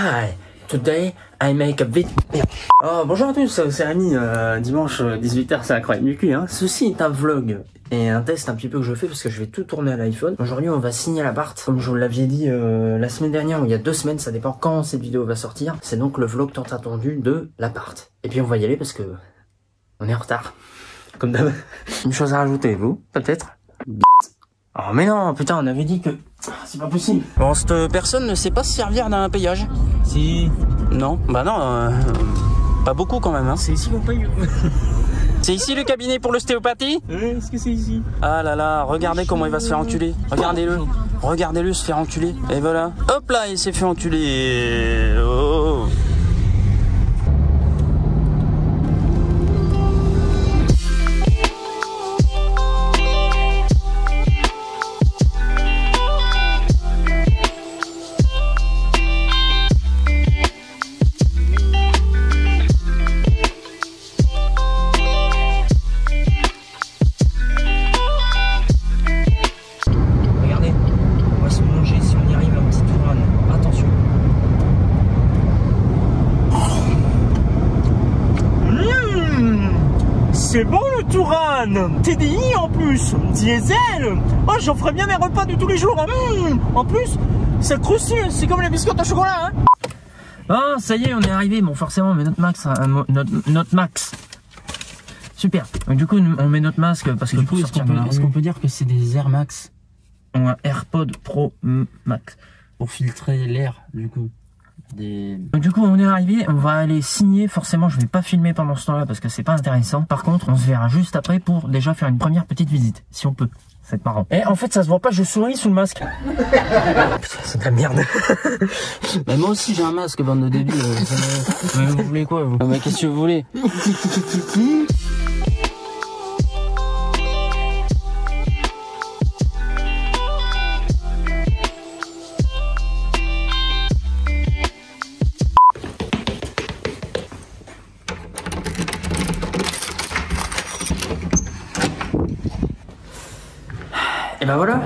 Hi, today I make a video. Oh, bonjour à tous, c'est Rémi, dimanche 18h, c'est incroyable du cul, hein. Ceci est un vlog et un test un petit peu que je fais parce que je vais tout tourner à l'iPhone. Aujourd'hui, on va signer l'appart, comme je vous l'aviez dit la semaine dernière ou il y a 2 semaines, ça dépend quand cette vidéo va sortir. C'est donc le vlog tant attendu de l'appart. Et puis on va y aller parce que on est en retard, comme d'hab. Une chose à rajouter, vous, peut-être? Oh mais non, putain, on avait dit que... C'est pas possible. Bon, cette personne ne sait pas se servir d'un payage. Si. Non, bah non, pas beaucoup quand même, hein. C'est ici qu'on paye. C'est ici le cabinet pour l'ostéopathie? Est-ce que c'est ici? Ah là là, regardez comment il va se faire enculer. Regardez-le. Regardez-le se faire enculer. Et voilà. Hop là, il s'est fait enculer. Oh. C'est bon le Touran, TDI en plus, diesel. Oh, j'en ferais bien mes repas de tous les jours. En plus, ça croustille, c'est comme les biscottes au chocolat. Hein. Oh, ça y est, on est arrivé. Bon, forcément, on met notre max. Notre max. Super. Donc, du coup, on met notre masque parce que du coup, est-ce qu'on peut dire que c'est des Air Max ou un AirPod Pro Max Pour filtrer l'air, du coup. Donc du coup on est arrivé, on va aller signer. Forcément je vais pas filmer pendant ce temps là parce que c'est pas intéressant. Par contre on se verra juste après pour déjà faire une première petite visite, si on peut. C'est marrant. Et en fait ça se voit pas, je souris sous le masque. Putain, c'est de la merde. Bah moi aussi j'ai un masque, bande de débiles. Mais vous voulez quoi vous? Mais qu'est-ce que vous voulez? Et ben voilà.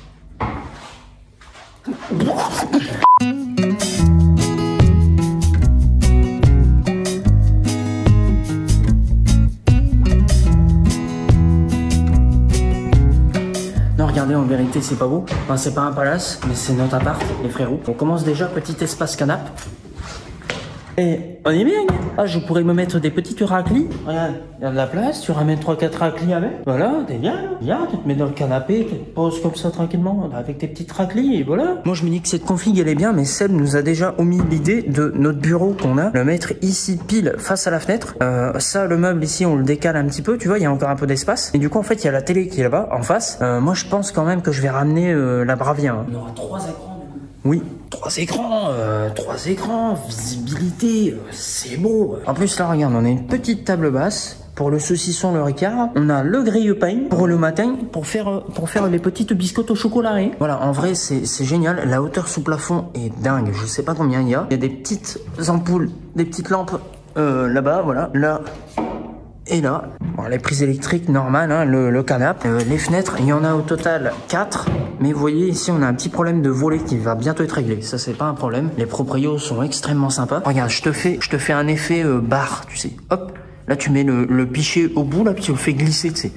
Non, regardez, en vérité, c'est pas beau. Enfin, c'est pas un palace, mais c'est notre appart, les frérots. On commence déjà, petit espace canapé. Et on est bien. Ah, je pourrais me mettre des petites raclis. Regarde, il y a de la place, tu ramènes 3-4 raclis avec. Voilà, t'es bien. Viens, tu te mets dans le canapé, tu te poses comme ça tranquillement avec tes petites raclis et voilà. Moi, je me dis que cette config, elle est bien, mais Seb nous a déjà omis l'idée de notre bureau qu'on a, le mettre ici pile face à la fenêtre. Ça, le meuble ici, on le décale un petit peu, tu vois, il y a encore un peu d'espace. Et du coup, en fait, il y a la télé qui est là-bas, en face. Moi, je pense quand même que je vais ramener la Bravia. Hein. On aura 3 écrans. Oui, 3 écrans, visibilité, c'est beau. En plus là regarde, on a une petite table basse pour le saucisson, le ricard. On a le grille-pain pour le matin, pour faire les petites biscottes au chocolat. Et voilà, en vrai c'est génial. La hauteur sous plafond est dingue, je sais pas combien il y a. Il y a des petites ampoules, des petites lampes là-bas, voilà, là et là. Bon, les prises électriques normales, hein, le canapé, les fenêtres, il y en a au total 4. Mais vous voyez ici on a un petit problème de volet qui va bientôt être réglé. Ça c'est pas un problème. Les proprios sont extrêmement sympas. Regarde, je te fais un effet barre, tu sais. Hop, là tu mets le pichet au bout là, puis tu le fais glisser, tu sais.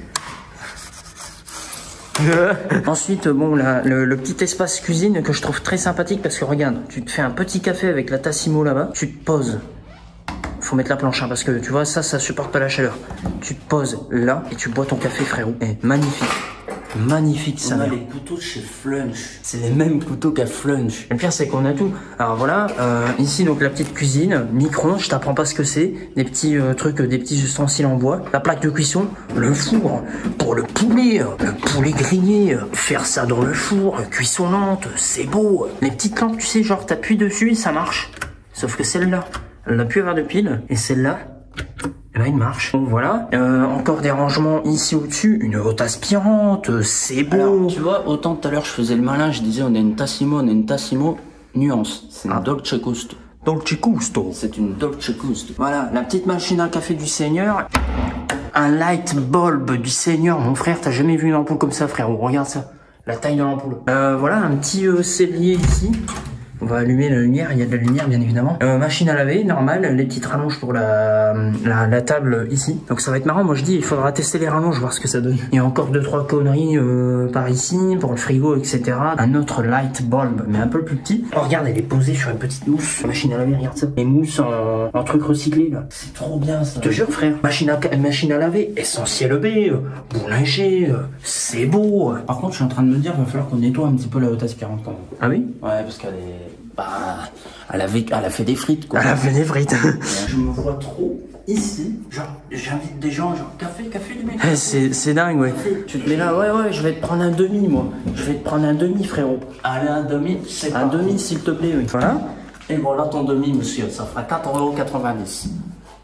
Ensuite, bon, le petit espace cuisine que je trouve très sympathique parce que regarde, tu te fais un petit café avec la Tassimo là-bas, tu te poses. Faut mettre la planche hein, parce que tu vois ça supporte pas la chaleur. Tu te poses là et tu bois ton café frérot. Et magnifique. Magnifique ça. On a les couteaux de chez Flunch. C'est les mêmes couteaux qu'à Flunch. Le pire c'est qu'on a tout. Alors voilà, ici donc la petite cuisine, micro, je t'apprends pas ce que c'est, des petits trucs, des petits ustensiles en bois, la plaque de cuisson, le four pour le poulet grillé, faire ça dans le four, cuisson lente, c'est beau. Les petites lampes, tu sais, genre t'appuies dessus et ça marche. Sauf que celle-là, elle n'a plus à avoir de pile et celle-là, là il marche. Bon voilà, encore des rangements ici au-dessus, une haute aspirante, c'est beau. Alors, tu vois, autant tout à l'heure je faisais le malin, je disais on a une Tassimo, nuance, c'est une Dolce Gusto. Dolce Gusto. C'est une Dolce Gusto. Voilà, la petite machine à café du Seigneur. Un light bulb du Seigneur, mon frère, t'as jamais vu une ampoule comme ça frérot, regarde ça. La taille de l'ampoule. Voilà, un petit cellier ici. On va allumer la lumière, il y a de la lumière bien évidemment. Machine à laver, normal, les petites rallonges pour la table ici. Donc ça va être marrant, moi je dis il faudra tester les rallonges, voir ce que ça donne. Il y a encore 2-3 conneries par ici, pour le frigo, etc. Un autre light bulb, mais un peu plus petit. Oh regarde, elle est posée sur une petite mousse. Machine à laver, regarde ça. Les mousses en truc recyclé là. C'est trop bien ça. Je te jure frère, machine à laver, essentiel B, boulanger, c'est beau. Par contre je suis en train de me dire, il va falloir qu'on nettoie un petit peu la haute aspirante quand même. Ah oui? Ouais, parce qu'elle est... Bah, elle a fait des frites quoi. Elle a fait des frites. Je me vois trop ici, genre j'invite des gens, genre café du mec. C'est dingue ouais. Tu te mets là, ouais, je vais te prendre un demi moi. Je vais te prendre un demi frérot. Allez un demi, c'est un demi s'il te plaît oui. Voilà. Et bon là ton demi monsieur, ça fera 4,90 €.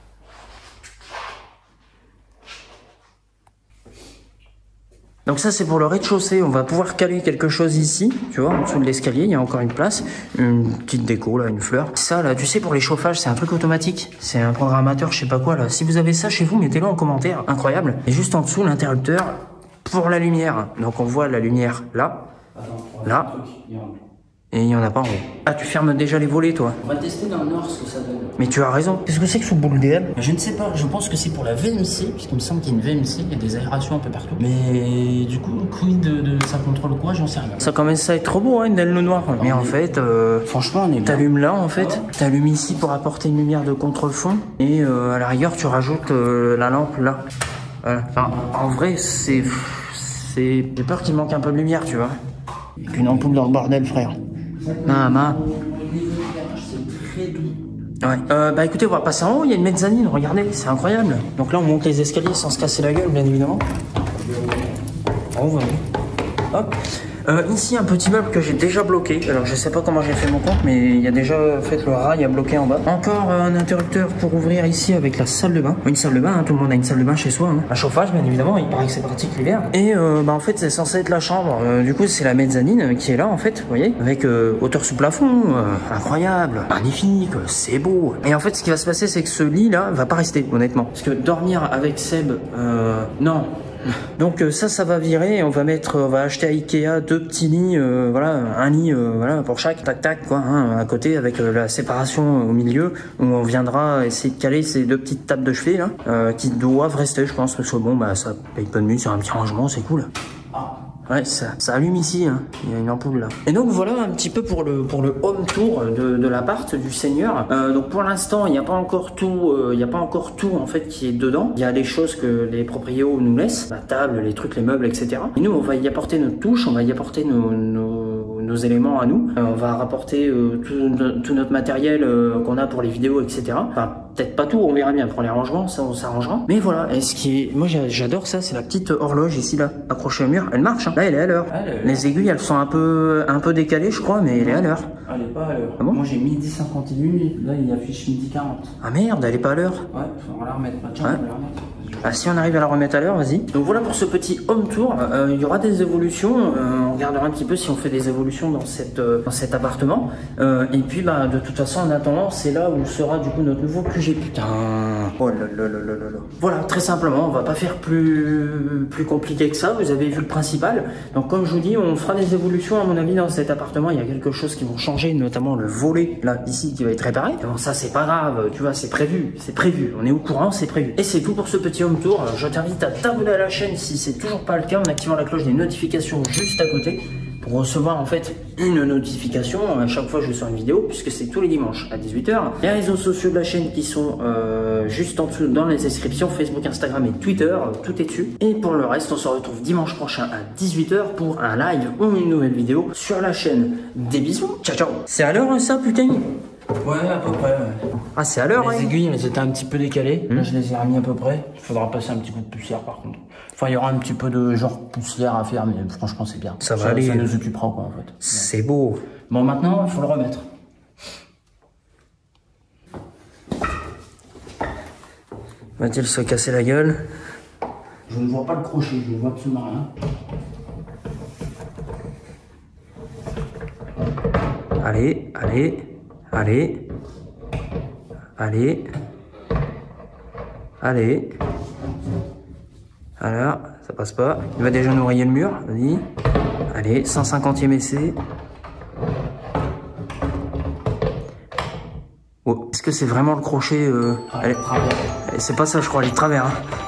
Donc ça c'est pour le rez-de-chaussée, on va pouvoir caler quelque chose ici, tu vois, en dessous de l'escalier, il y a encore une place, une petite déco là, une fleur. Ça là, tu sais pour les chauffages, c'est un truc automatique, c'est un programmateur, je sais pas quoi là. Si vous avez ça chez vous, mettez-le en commentaire, incroyable. Et juste en dessous l'interrupteur pour la lumière. Donc on voit la lumière là, là, et il y en a pas en haut. Ah tu fermes déjà les volets toi. On va tester dans le nord ce que ça donne. Mais tu as raison. Qu'est-ce que c'est que ce boule DL? Je ne sais pas, je pense que c'est pour la VMC, puisqu'il me semble qu'il y a une VMC, il y a des aérations un peu partout. Mais du coup, quid de ça contrôle quoi, j'en sais rien. Ça commence à être trop beau, hein, une aile noire. Mais en fait, franchement, on est bien. T'allumes là, en fait, t'allumes ici pour apporter une lumière de contre-fond, et à la rigueur, tu rajoutes la lampe là. Voilà. Enfin, en vrai, j'ai peur qu'il manque un peu de lumière, tu vois. Avec une ampoule dans le bordel, frère. Maman. Ouais. Bah écoutez, on va passer en haut, il y a une mezzanine, regardez, c'est incroyable. Donc là on monte les escaliers sans se casser la gueule, bien évidemment. On va. Hop. Ici un petit meuble que j'ai déjà bloqué. Alors je sais pas comment j'ai fait mon compte, mais il y a déjà fait le rail à bloquer en bas. Encore un interrupteur pour ouvrir ici avec la salle de bain. Une salle de bain, hein, tout le monde a une salle de bain chez soi. Hein. Un chauffage bien évidemment, il paraît que c'est pratique l'hiver. Et bah en fait c'est censé être la chambre. Du coup c'est la mezzanine qui est là en fait, vous voyez, avec hauteur sous plafond, incroyable, magnifique, c'est beau. Et en fait ce qui va se passer c'est que ce lit là va pas rester honnêtement. Parce que dormir avec Seb, non. Donc ça va virer, on va acheter à Ikea 2 petits lits, voilà, un lit voilà pour chaque, tac quoi, hein, à côté avec la séparation au milieu où on viendra essayer de caler ces 2 petites tables de chevet là, qui doivent rester je pense parce que bon bah ça paye pas de nuit, c'est un petit rangement, c'est cool. Ouais, ça allume ici, hein. Il y a une ampoule là. Et donc voilà un petit peu pour le home tour de l'appart du seigneur. Donc pour l'instant, il n'y a pas encore tout, en fait qui est dedans. Il y a les choses que les proprios nous laissent, la table, les trucs, les meubles, etc. Et nous, on va y apporter notre touche, on va y apporter nos éléments à nous. On va rapporter tout notre matériel qu'on a pour les vidéos, etc. Enfin, peut-être pas tout, on verra bien pour les rangements, ça on s'arrangera. Mais voilà, et ce qui est, moi j'adore ça, c'est la petite horloge ici là, accrochée au mur, elle marche, hein. Là elle est à l'heure. Les aiguilles elles sont un peu décalées je crois, mais elle est à l'heure. Elle est pas à l'heure. Ah bon? Moi j'ai midi 51, là il affiche midi 40. Ah merde, elle est pas à l'heure. Ouais, faudra la remettre. Tiens, on va la remettre. Ah, si on arrive à la remettre à l'heure, vas-y. Donc voilà pour ce petit home tour. Il y aura des évolutions. On regardera un petit peu si on fait des évolutions dans cet appartement. Et puis bah de toute façon en attendant, c'est là où sera du coup notre nouveau QG. Putain. Oh là là là là là. Voilà, très simplement, on va pas faire plus compliqué que ça. Vous avez vu le principal. Donc comme je vous dis, on fera des évolutions à mon avis dans cet appartement. Il y a quelque chose qui vont changer, notamment le volet là ici qui va être réparé. Et bon ça c'est pas grave, tu vois, c'est prévu. On est au courant, c'est prévu. Et c'est tout pour ce petit home tour. Je t'invite à t'abonner à la chaîne si c'est toujours pas le cas en activant la cloche des notifications juste à côté pour recevoir en fait une notification à chaque fois que je sors une vidéo, puisque c'est tous les dimanches à 18 h. Les réseaux sociaux de la chaîne qui sont juste en dessous dans les descriptions, Facebook, Instagram et Twitter, tout est dessus. Et pour le reste, on se retrouve dimanche prochain à 18 h pour un live ou une nouvelle vidéo sur la chaîne. Des bisous, ciao ciao. C'est à l'heure ça putain? Ouais, à peu près, ouais. Ah, c'est à l'heure, les aiguilles, elles étaient un petit peu décalées. Là, je les ai remis à peu près. Il faudra passer un petit coup de poussière, par contre. Enfin, il y aura un petit peu de genre poussière à faire, mais franchement, c'est bien. Ça va aller. Ça nous occupera, quoi, en fait. C'est beau. Bon, maintenant, il faut le remettre. Va-t-il se casser la gueule? Je ne vois pas le crochet, je ne vois absolument rien. Allez, allez. Allez, allez, allez. Alors, ça passe pas. Il va déjà nous rayer le mur, vas-y. Allez, 150e essai. Oh, est-ce que c'est vraiment le crochet Ah, de travers. C'est pas ça, je crois, elle est de travers. Hein.